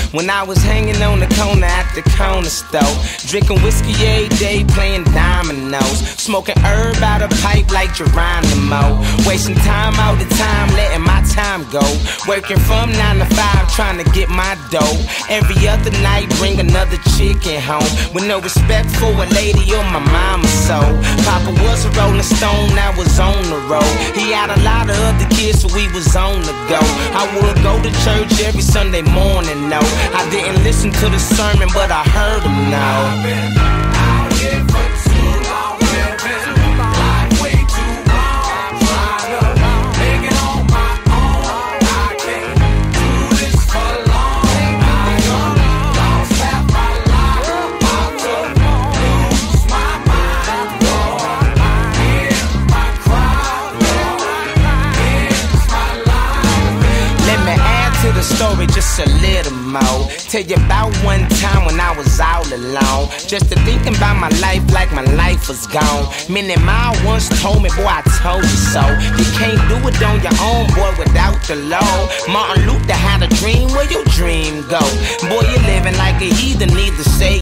When I was hanging on the corner at the corner store, drinking whiskey every day, playing dominoes, smoking herb out of pipe like Geronimo, wasting time all the time, letting my time go, working from 9 to 5, trying to get my dough. Every other night, bring another chicken home, with no respect for a lady or my mama's soul. Papa was a rolling stone, I was on the road. He had a lot of other kids, so we was on the go. I would go to church every Sunday morning, no. I didn't listen to the sermon, but I heard him now. I've been out here for too long, living life way too long, trying to make it on my own. I can't do this for long. I done lost half my life, about to lose my mind. Lord, hear my cry, Lord, here's my life. Let me add to the story just a little more. Tell you about one time when I was all alone, just to thinking about my life like my life was gone. Minnie Ma once told me, boy, I told you so. You can't do it on your own, boy, without the law. Martin Luther had a dream, where your dream go? Boy, you're living like a heathen, need to say